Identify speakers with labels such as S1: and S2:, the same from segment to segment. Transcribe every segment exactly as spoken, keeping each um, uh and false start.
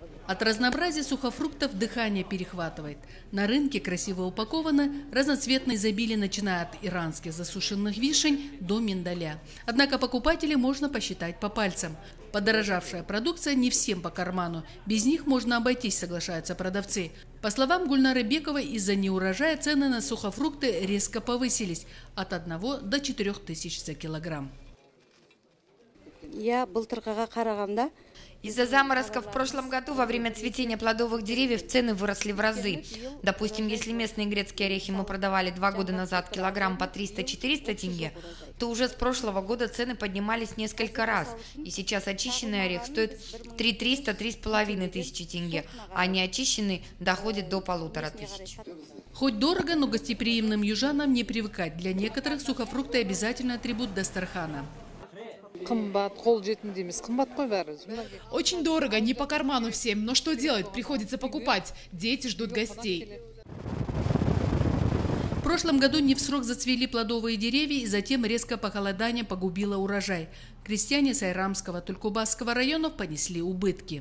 S1: От разнообразия сухофруктов дыхание перехватывает. На рынке красиво упакованы разноцветные изобилия, начиная от иранских засушенных вишень до миндаля. Однако покупателей можно посчитать по пальцам. Подорожавшая продукция не всем по карману. Без них можно обойтись, соглашаются продавцы. По словам Гульнары Бековой, из-за неурожая цены на сухофрукты резко повысились от одного до четырёх тысяч за килограмм.
S2: Я былтыркыга караганда.
S3: Из-за заморозков в прошлом году во время цветения плодовых деревьев цены выросли в разы. Допустим, если местные грецкие орехи мы продавали два года назад килограмм по триста-четыреста тенге, то уже с прошлого года цены поднимались несколько раз. И сейчас очищенный орех стоит три триста — три с половиной тысячи тенге, а неочищенный доходит до полутора тысяч.
S1: Хоть дорого, но гостеприимным южанам не привыкать. Для некоторых сухофрукты обязательно атрибут дастархана.
S4: Очень дорого, не по карману всем, но что делать? Приходится покупать. Дети ждут гостей.
S1: В прошлом году не в срок зацвели плодовые деревья, и затем резкое похолодание погубило урожай. Крестьяне Сайрамского, Тулькубасского районов понесли убытки.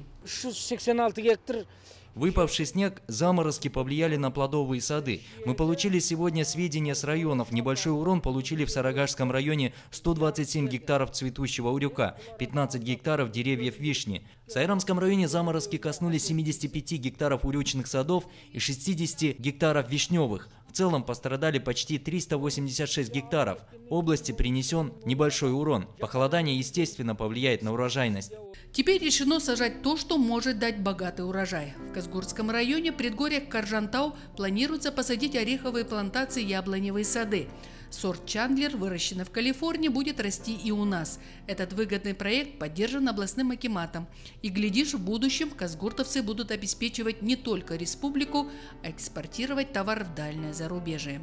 S5: Выпавший снег, заморозки повлияли на плодовые сады. Мы получили сегодня сведения с районов. Небольшой урон получили в Сарагашском районе сто двадцать семь гектаров цветущего урюка, пятнадцать гектаров деревьев вишни. В Сайрамском районе заморозки коснулись семидесяти пяти гектаров урючных садов и шестидесяти гектаров вишневых. В целом пострадали почти триста восемьдесят шесть гектаров. Области принесен небольшой урон. Похолодание, естественно, повлияет на урожайность.
S1: Теперь решено сажать то, что может дать богатый урожай. В Казгуртском районе предгорья Каржантау планируется посадить ореховые плантации и яблоневые сады. Сорт Чандлер, выращенный в Калифорнии, будет расти и у нас. Этот выгодный проект поддержан областным акиматом. И, глядишь, в будущем казгуртовцы будут обеспечивать не только республику, а экспортировать товар в дальнее зарубежье.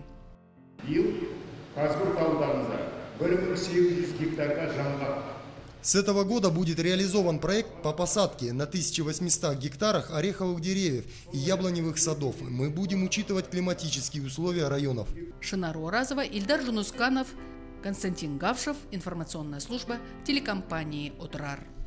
S6: С этого года будет реализован проект по посадке на тысяче восьмистах гектарах ореховых деревьев и яблоневых садов. Мы будем учитывать климатические условия районов.
S1: Шынар Оразова, Ильдар Жунусканов, Константин Гавшев, информационная служба телекомпании «Отрар».